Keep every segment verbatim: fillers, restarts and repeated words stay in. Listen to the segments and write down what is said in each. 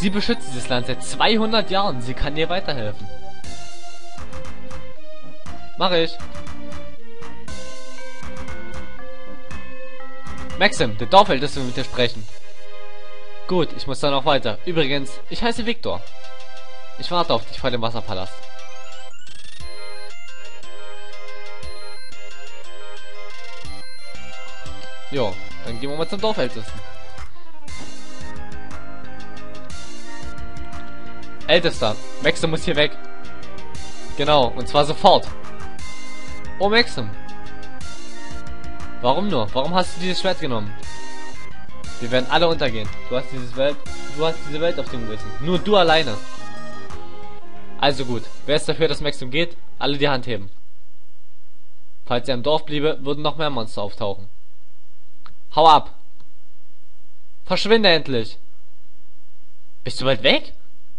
Sie beschützt dieses Land seit zweihundert Jahren. Sie kann dir weiterhelfen. Mach ich. Maxim, der Dorfälteste will mit dir sprechen. Gut, ich muss dann auch weiter. Übrigens, ich heiße Viktor. Ich warte auf dich vor dem Wasserpalast. Jo, dann gehen wir mal zum Dorfältesten. Ältester, Maxim muss hier weg. Genau, und zwar sofort. Oh, Maxim. Warum nur? Warum hast du dieses Schwert genommen? Wir werden alle untergehen. Du hast dieses Welt, du hast diese Welt auf dem Gewissen. Nur du alleine. Also gut, wer ist dafür, dass Maxim geht? Alle die Hand heben. Falls er im Dorf bliebe, würden noch mehr Monster auftauchen. Hau ab! Verschwinde endlich! Bist du weit weg?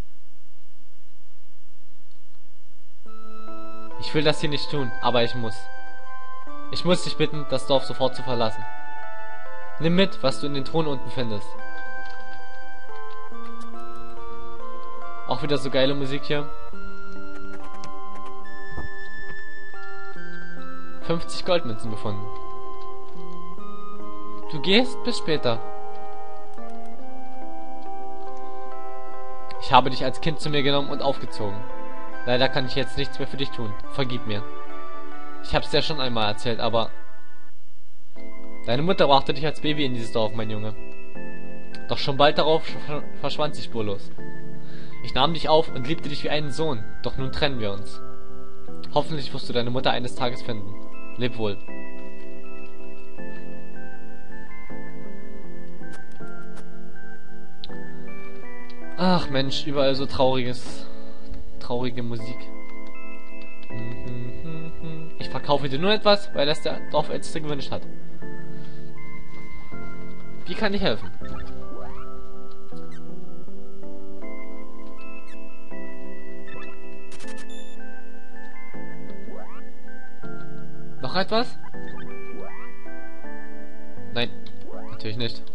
Ich will das hier nicht tun, aber ich muss. Ich muss dich bitten, das Dorf sofort zu verlassen. Nimm mit, was du in den Thron unten findest. Auch wieder so geile Musik hier. fünfzig Goldmünzen gefunden. Du gehst, bis später. Ich habe dich als Kind zu mir genommen und aufgezogen. Leider kann ich jetzt nichts mehr für dich tun. Vergib mir. Ich hab's dir schon einmal erzählt, aber... Deine Mutter brachte dich als Baby in dieses Dorf, mein Junge. Doch schon bald darauf verschwand sie spurlos. Ich nahm dich auf und liebte dich wie einen Sohn, doch nun trennen wir uns. Hoffentlich wirst du deine Mutter eines Tages finden. Leb wohl. Ach Mensch, überall so trauriges, traurige Musik. Ich verkaufe dir nur etwas, weil das der Dorfälteste gewünscht hat. Wie kann ich helfen? Noch etwas? Nein, natürlich nicht.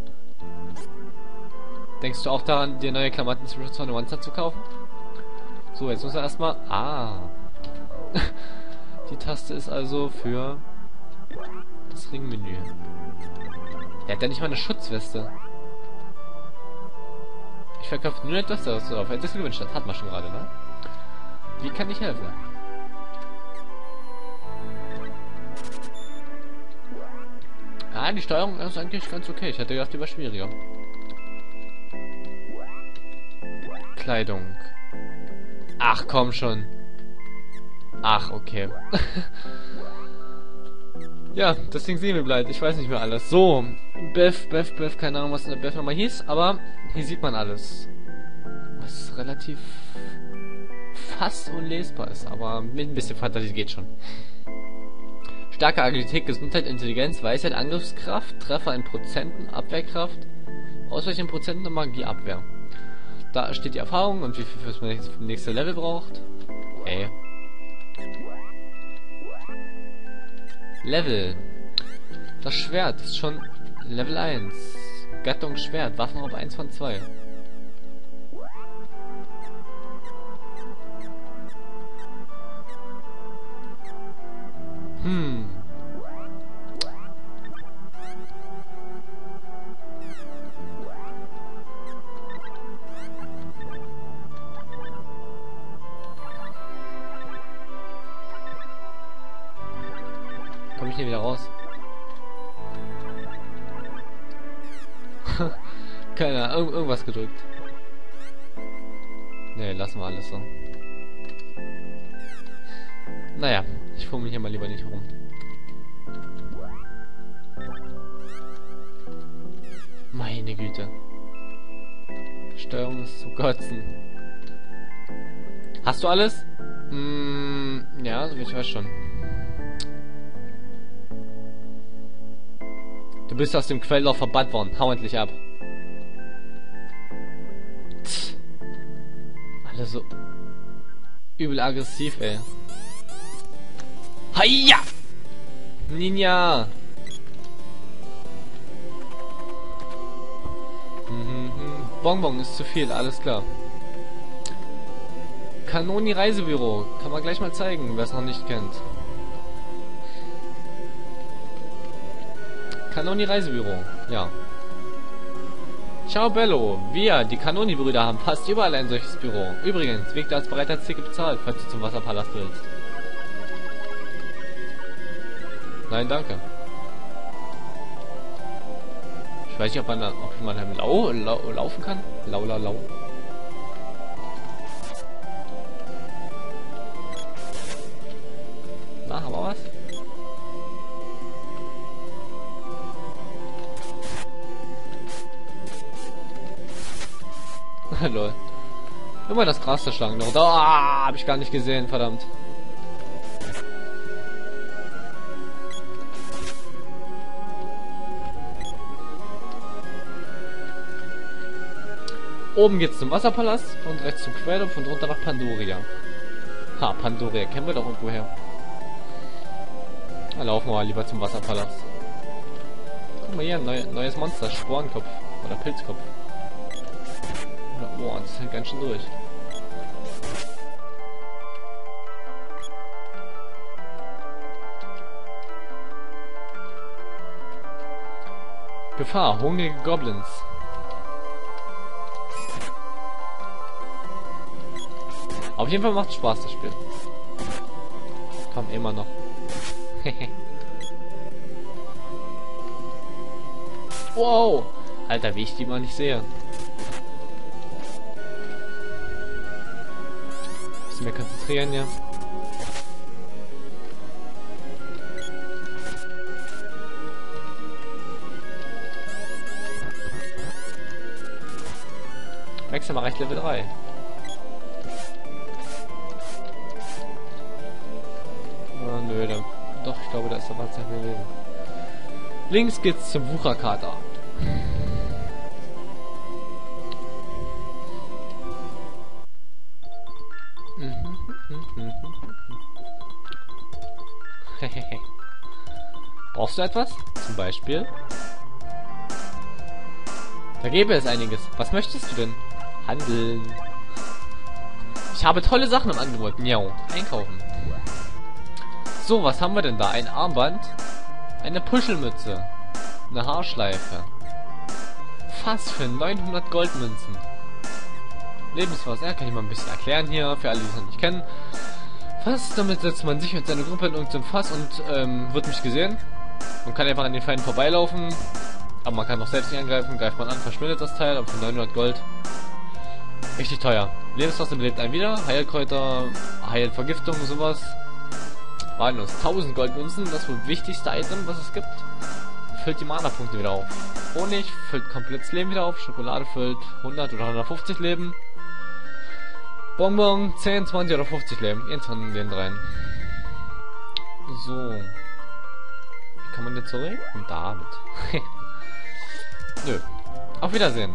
Denkst du auch daran, dir neue Klamotten zum Schutz von Monster zu kaufen? So, jetzt muss er erstmal... Ah. Die Taste ist also für das Ringmenü. Er hat ja nicht mal eine Schutzweste. Ich verkaufe nur etwas, das du auf etwas gewünscht hast. Hat man schon gerade, ne? Wie kann ich helfen? Ah, die Steuerung ist eigentlich ganz okay. Ich hätte gedacht, die war schwieriger. Kleidung. Ach, komm schon. Ach, okay. Ja, das Ding sehen wir bleibt. Ich weiß nicht mehr alles. So, Beth, Beth, Beth, keine Ahnung, was in der Beth nochmal hieß, aber hier sieht man alles. Was relativ fast unlesbar ist, aber mit ein bisschen Fantasie geht schon. Starke Agilität, Gesundheit, Intelligenz, Weisheit, Angriffskraft, Treffer in Prozenten, Abwehrkraft, Ausweichen in Prozenten und Magieabwehr. Da steht die Erfahrung und wie viel fürs nächste Level braucht. Ey. Level. Das Schwert ist schon Level eins. Gattung Schwert, Waffen auf eins von zwei. Hm. Komme ich hier wieder raus? Keine Ahnung, irgendwas gedrückt. Ne, lassen wir alles so. Naja, ich fummel hier mal lieber nicht rum. Meine Güte. Steuerung ist zu kotzen. Hast du alles? Mm, ja, ich weiß schon. Du bist aus dem Quelllauf verbannt worden. Hau endlich ab. Tch. Alle so übel aggressiv, ey. Hiya! Ninja! Bonbon ist zu viel, alles klar. Kanoni Reisebüro. Kann man gleich mal zeigen, wer es noch nicht kennt. Kanoni Reisebüro. Ja. Ciao Bello. Wir, die Kanoni-Brüder, haben fast überall ein solches Büro. Übrigens, Victor hat bereits als Ticket bezahlt, falls du zum Wasserpalast willst. Nein, danke. Ich weiß nicht, ob man, ob man einem lau, lau, laufen kann. Lau, lau, lau. Na, haben wir was? Lol. Immer das Gras der Schlangen noch. Ah, hab ich gar nicht gesehen, verdammt. Oben geht's zum Wasserpalast und rechts zum Quelltopf und runter nach Pandoria. Ha, Pandoria, kennen wir doch irgendwo her. Dann laufen wir mal lieber zum Wasserpalast. Guck mal hier, ein neu, neues Monster, Sporenkopf oder Pilzkopf. Boah, das ist halt ganz schön durch. Gefahr, hungrige Goblins. Auf jeden Fall macht Spaß, das Spiel. Komm, immer noch. Wow! Alter, wie ich die mal nicht sehe. Bisschen mehr konzentrieren, ja. Maximum erreicht Level drei. Oh, nö, dann. Doch, ich glaube, da ist aber Zeit mehr Leben. Links geht's zum Wucherkater. Brauchst du etwas? Zum Beispiel? Da gäbe es einiges. Was möchtest du denn? Handeln. Ich habe tolle Sachen im Angebot. Miau. Einkaufen. So, was haben wir denn da? Ein Armband. Eine Puschelmütze. Eine Haarschleife. Fass für neunhundert Goldmünzen. Lebenswasser. Ja, kann ich mal ein bisschen erklären hier, für alle, die es noch nicht kennen. Fass, damit setzt man sich mit seiner Gruppe in irgendein Fass und ähm, wird nicht gesehen. Man kann einfach an den Feinden vorbeilaufen. Aber man kann auch selbst nicht angreifen. Greift man an, verschwindet das Teil. Aber für neunhundert Gold. Richtig teuer. Lebenswasser belebt einen wieder. Heilkräuter, Heilvergiftung, sowas. Wahllos. tausend Goldmünzen. Das wohl wichtigste Item, was es gibt. Füllt die Mana-Punkte wieder auf. Honig füllt komplett das Leben wieder auf. Schokolade füllt hundert oder hundertfünfzig Leben. Bonbon zehn, zwanzig oder fünfzig Leben. Eins von den dreien. So. Wie kann man jetzt zurück? Und damit. Nö. Auf Wiedersehen.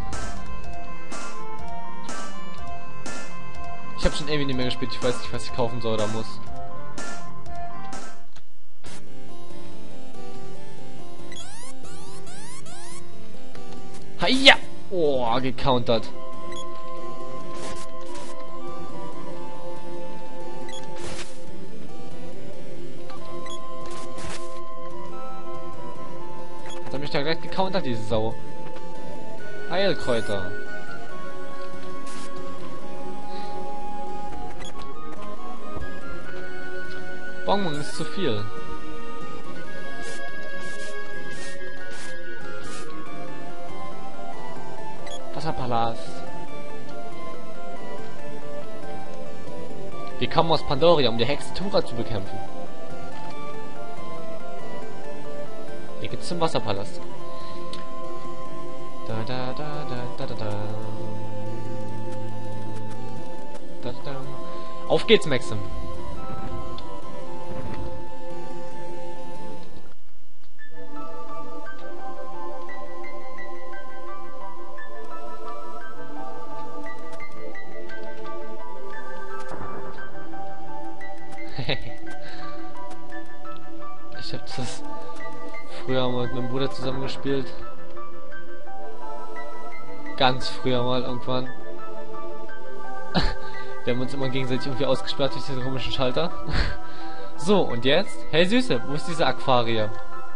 Ich habe schon ewig nicht mehr gespielt. Ich weiß nicht, was ich kaufen soll oder muss. Haja! Oh, gecountert. Hat er mich da gleich gecountert, diese Sau. Heilkräuter. Bonbon ist zu viel. Wasserpalast. Wir kommen aus Pandoria, um die Hexe Tura zu bekämpfen. Hier geht's zum Wasserpalast. Da da da da da da da. Da da. Auf geht's, Maxim. Ich hab das früher mal mit meinem Bruder zusammen gespielt. Ganz früher mal irgendwann. Wir haben uns immer gegenseitig irgendwie ausgesperrt durch diese komischen Schalter. So, und jetzt? Hey Süße, wo ist diese Aquaria?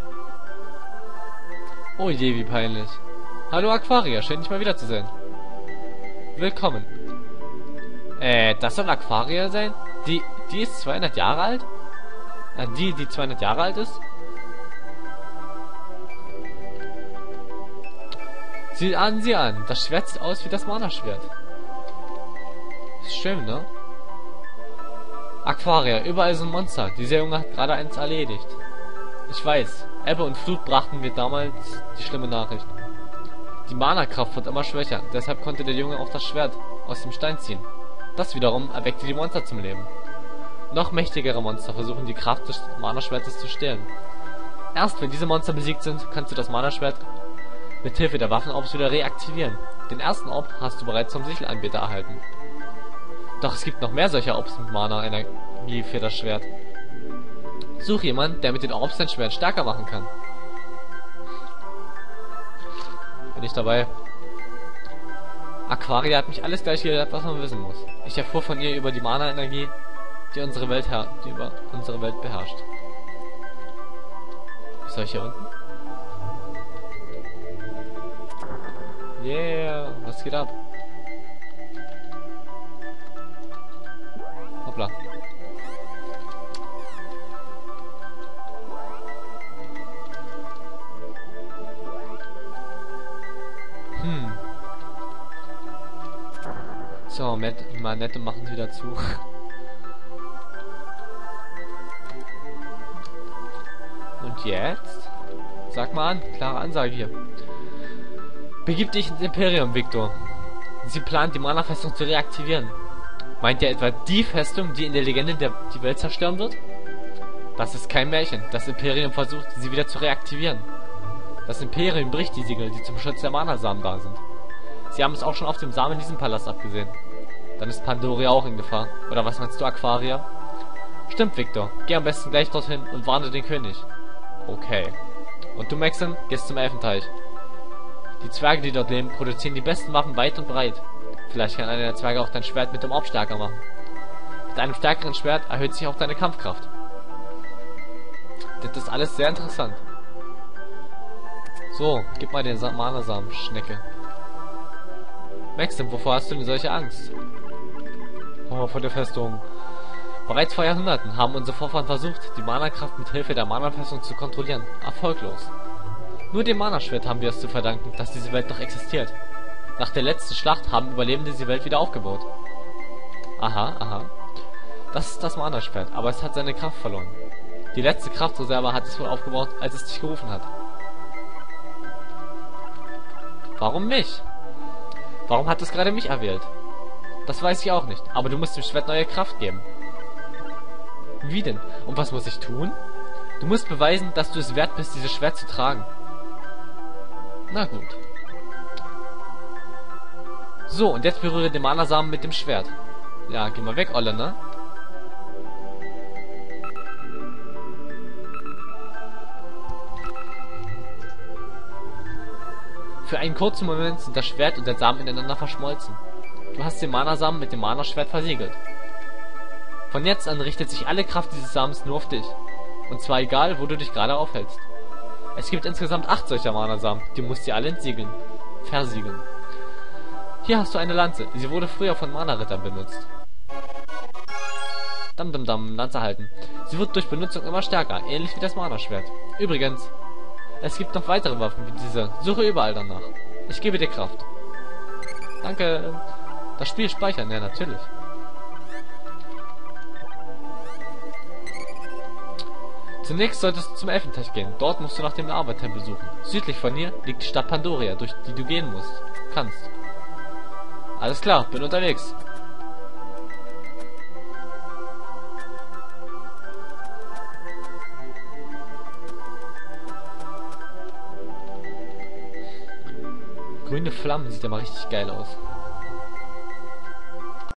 Oh je, wie peinlich. Hallo Aquaria, schön dich mal wiederzusehen. Willkommen. Äh, das soll Aquaria sein? Die, die ist zweihundert Jahre alt? Äh, die, die zweihundert Jahre alt ist? Sieh an, sieh an. Das Schwert sieht aus wie das Mana-Schwert. Ist schön, ne? Aquaria, überall sind Monster. Dieser Junge hat gerade eins erledigt. Ich weiß. Ebbe und Flut brachten mir damals die schlimme Nachricht. Die Mana-Kraft wird immer schwächer. Deshalb konnte der Junge auch das Schwert aus dem Stein ziehen. Das wiederum erweckte die Monster zum Leben. Noch mächtigere Monster versuchen die Kraft des Mana-Schwertes zu stehlen. Erst wenn diese Monster besiegt sind, kannst du das Mana-Schwert mit Hilfe der Waffenorbs wieder reaktivieren. Den ersten Orb hast du bereits vom Sichelanbeter erhalten. Doch es gibt noch mehr solcher Orbs mit Mana-Energie für das Schwert. Such jemanden, der mit den Orbs dein Schwert stärker machen kann. Bin ich dabei. Aquaria hat mich alles gleich gelehrt, was man wissen muss. Ich erfuhr von ihr über die Mana-Energie, die unsere Welt her die über unsere Welt beherrscht. Was soll ich hier unten? Yeah, was geht ab? Hoppla. Hm. So, Manette machen sie dazu. Und jetzt? Sag mal an, klare Ansage hier. Begib dich ins Imperium, Victor. Sie plant, die Mana-Festung zu reaktivieren. Meint ihr etwa die Festung, die in der Legende der, die Welt zerstören wird? Das ist kein Märchen. Das Imperium versucht, sie wieder zu reaktivieren. Das Imperium bricht die Siegel, die zum Schutz der Mana-Samen da sind. Sie haben es auch schon auf dem Samen in diesem Palast abgesehen. Dann ist Pandoria auch in Gefahr. Oder was meinst du, Aquaria? Stimmt, Victor. Geh am besten gleich dorthin und warne den König. Okay. Und du, Maxim, gehst zum Elfenteich. Die Zwerge, die dort leben, produzieren die besten Waffen weit und breit. Vielleicht kann einer der Zwerge auch dein Schwert mit dem Orb stärker machen. Mit einem stärkeren Schwert erhöht sich auch deine Kampfkraft. Das ist alles sehr interessant. So, gib mal den Mana-Samen, Schnecke. Maxim, wovor hast du denn solche Angst? Oh, vor der Festung. Bereits vor Jahrhunderten haben unsere Vorfahren versucht, die Mana-Kraft mit Hilfe der Mana-Festung zu kontrollieren. Erfolglos. Nur dem Mana-Schwert haben wir es zu verdanken, dass diese Welt noch existiert. Nach der letzten Schlacht haben Überlebende die Welt wieder aufgebaut. Aha, aha. Das ist das Mana-Schwert, aber es hat seine Kraft verloren. Die letzte Kraftreserve hat es wohl aufgebaut, als es dich gerufen hat. Warum mich? Warum hat es gerade mich erwählt? Das weiß ich auch nicht, aber du musst dem Schwert neue Kraft geben. Wie denn? Und was muss ich tun? Du musst beweisen, dass du es wert bist, dieses Schwert zu tragen. Na gut. So, und jetzt berühre den Mana-Samen mit dem Schwert. Ja, geh mal weg, Olle, ne? Für einen kurzen Moment sind das Schwert und der Samen ineinander verschmolzen. Du hast den Mana-Samen mit dem Mana-Schwert versiegelt. Von jetzt an richtet sich alle Kraft dieses Samens nur auf dich. Und zwar egal, wo du dich gerade aufhältst. Es gibt insgesamt acht solcher Mana-Samen. Die musst du alle entsiegeln. Versiegeln. Hier hast du eine Lanze. Sie wurde früher von Mana-Rittern benutzt. Dam dam dam, Lanze halten. Sie wird durch Benutzung immer stärker, ähnlich wie das Mana-Schwert. Übrigens, es gibt noch weitere Waffen wie diese. Suche überall danach. Ich gebe dir Kraft. Danke. Das Spiel speichern, ja natürlich. Zunächst solltest du zum Elfenteich gehen. Dort musst du nach dem Lava-Tempel suchen. Südlich von hier liegt die Stadt Pandoria, durch die du gehen musst. Kannst. Alles klar, bin unterwegs. Grüne Flammen, sieht ja mal richtig geil aus.